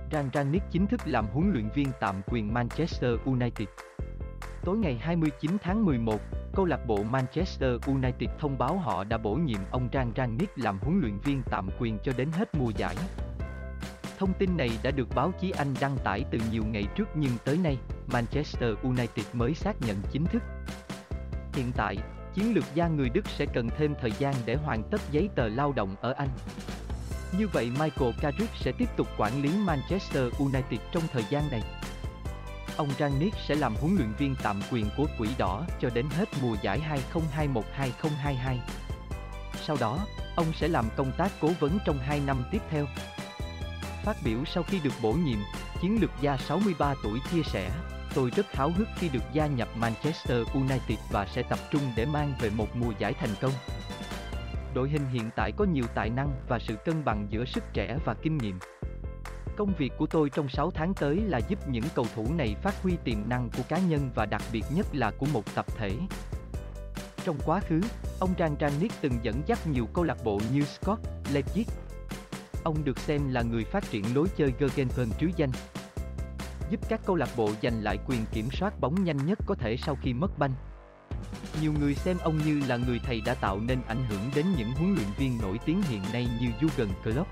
Ryan Rangnick chính thức làm huấn luyện viên tạm quyền Manchester United. Tối ngày 29 tháng 11, câu lạc bộ Manchester United thông báo họ đã bổ nhiệm ông Ryan Rangnick làm huấn luyện viên tạm quyền cho đến hết mùa giải. Thông tin này đã được báo chí Anh đăng tải từ nhiều ngày trước nhưng tới nay, Manchester United mới xác nhận chính thức. Hiện tại, chiến lược gia người Đức sẽ cần thêm thời gian để hoàn tất giấy tờ lao động ở Anh. Như vậy Michael Carrick sẽ tiếp tục quản lý Manchester United trong thời gian này. Ông Rangnick sẽ làm huấn luyện viên tạm quyền của Quỷ Đỏ cho đến hết mùa giải 2021-2022. Sau đó, ông sẽ làm công tác cố vấn trong 2 năm tiếp theo. Phát biểu sau khi được bổ nhiệm, chiến lược gia 63 tuổi chia sẻ, "Tôi rất háo hức khi được gia nhập Manchester United và sẽ tập trung để mang về một mùa giải thành công. Đội hình hiện tại có nhiều tài năng và sự cân bằng giữa sức trẻ và kinh nghiệm. Công việc của tôi trong 6 tháng tới là giúp những cầu thủ này phát huy tiềm năng của cá nhân và đặc biệt nhất là của một tập thể." Trong quá khứ, ông Ryan Rangnick từng dẫn dắt nhiều câu lạc bộ như Scott, Leipzig. Ông được xem là người phát triển lối chơi Gegenpress trứ danh, giúp các câu lạc bộ giành lại quyền kiểm soát bóng nhanh nhất có thể sau khi mất banh. Nhiều người xem ông như là người thầy đã tạo nên ảnh hưởng đến những huấn luyện viên nổi tiếng hiện nay như Jurgen Klopp,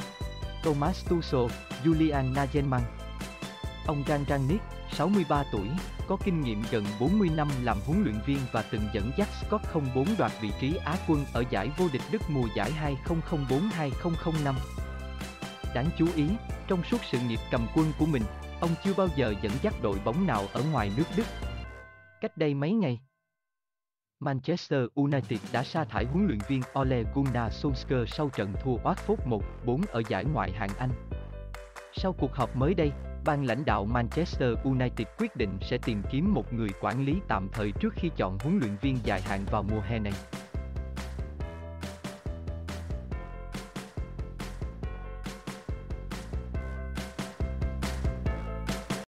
Thomas Tuchel, Julian Nagelsmann. Ông Ryan Rangnick, 63 tuổi, có kinh nghiệm gần 40 năm làm huấn luyện viên và từng dẫn dắt Scott 04 đoạt vị trí Á quân ở giải vô địch Đức mùa giải 2004-2005. Đáng chú ý, trong suốt sự nghiệp cầm quân của mình, ông chưa bao giờ dẫn dắt đội bóng nào ở ngoài nước Đức. Cách đây mấy ngày, Manchester United đã sa thải huấn luyện viên Ole Gunnar Solskjaer sau trận thua Watford 1-4 ở giải Ngoại hạng Anh. Sau cuộc họp mới đây, ban lãnh đạo Manchester United quyết định sẽ tìm kiếm một người quản lý tạm thời trước khi chọn huấn luyện viên dài hạn vào mùa hè này.